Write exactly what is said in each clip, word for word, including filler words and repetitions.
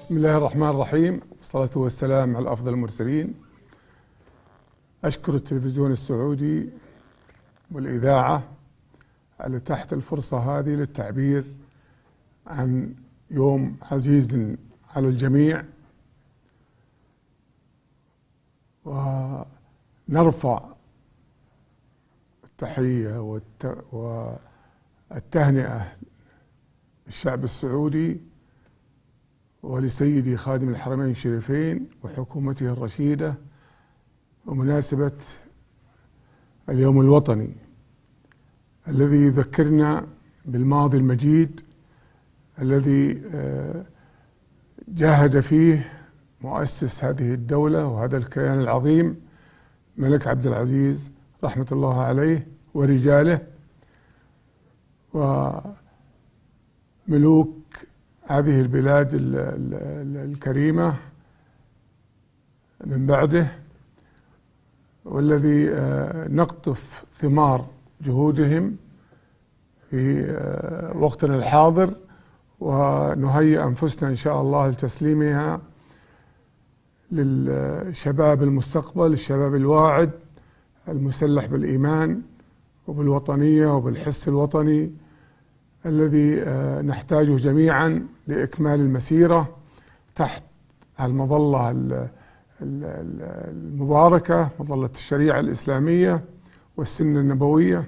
بسم الله الرحمن الرحيم، والصلاة والسلام على أفضل المرسلين. أشكر التلفزيون السعودي والإذاعة على تحت الفرصة هذه للتعبير عن يوم عزيز على الجميع، ونرفع التحية والتهنئة للشعب السعودي ولسيدي خادم الحرمين الشريفين وحكومته الرشيدة بمناسبة اليوم الوطني الذي يذكرنا بالماضي المجيد الذي جاهد فيه مؤسس هذه الدولة وهذا الكيان العظيم الملك عبد العزيز رحمة الله عليه ورجاله وملوك هذه البلاد الكريمة من بعده، والذي نقطف ثمار جهودهم في وقتنا الحاضر ونهيئ أنفسنا إن شاء الله لتسليمها للشباب المستقبل، الشباب الواعد المسلح بالإيمان وبالوطنية وبالحس الوطني الذي نحتاجه جميعا لإكمال المسيرة تحت المظلة المباركة، مظلة الشريعة الإسلامية والسنة النبوية.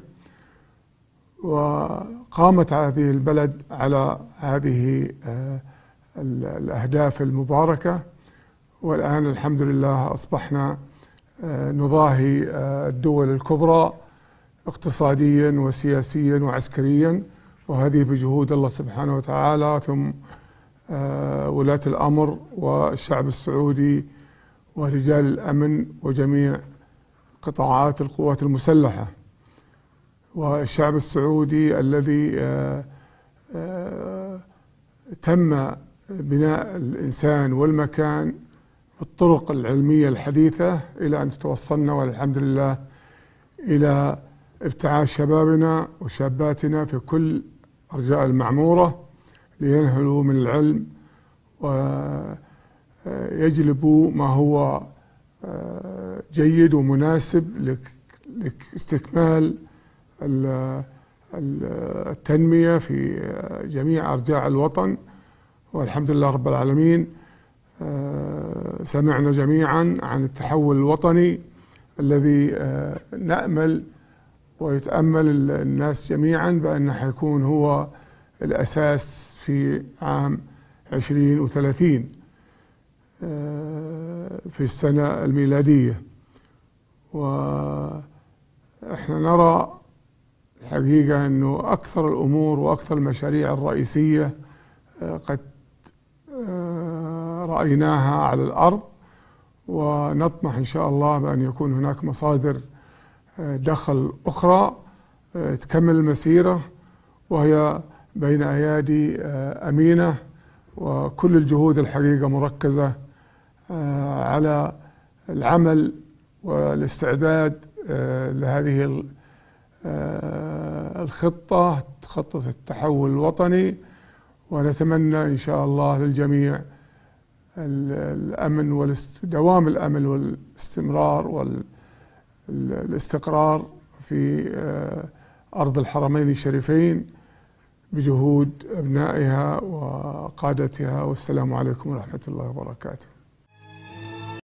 وقامت هذه البلد على هذه الأهداف المباركة، والآن الحمد لله أصبحنا نضاهي الدول الكبرى اقتصاديا وسياسيا وعسكريا، وهذه بجهود الله سبحانه وتعالى ثم ولاة الأمر والشعب السعودي ورجال الأمن وجميع قطاعات القوات المسلحة. والشعب السعودي الذي تم بناء الإنسان والمكان بالطرق العلمية الحديثة إلى أن توصلنا والحمد لله إلى ابتعاث شبابنا وشاباتنا في كل أرجاء المعمورة لينهلوا من العلم ويجلبوا ما هو جيد ومناسب لاستكمال التنمية في جميع أرجاء الوطن. والحمد لله رب العالمين سمعنا جميعا عن التحول الوطني الذي نأمل ويتأمل الناس جميعا بأنه حيكون هو الأساس في عام عشرين وثلاثين في السنة الميلادية. وإحنا نرى الحقيقة أنه أكثر الأمور وأكثر المشاريع الرئيسية قد رأيناها على الأرض، ونطمح إن شاء الله بأن يكون هناك مصادر دخل أخرى تكمل المسيرة، وهي بين أيادي أمينة، وكل الجهود الحقيقة مركزة على العمل والاستعداد لهذه الخطة، خطة التحول الوطني. ونتمنى إن شاء الله للجميع الأمن ودوام الأمن والاستمرار والاستقرار في أرض الحرمين الشريفين بجهود أبنائها وقادتها. والسلام عليكم ورحمة الله وبركاته.